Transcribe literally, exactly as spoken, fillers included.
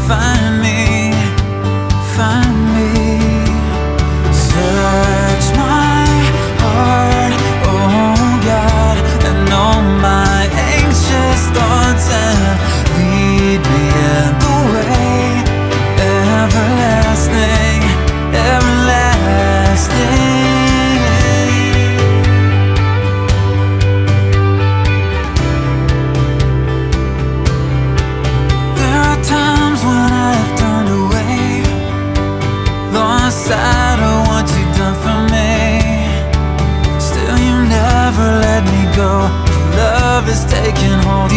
find me, find me. Search my heart, oh God, and all my anxious thoughts, and lead me in the way everlasting, everlasting. There are times when I've turned away, lost sight of what you've done for me. Still you never let me go. Love is taking hold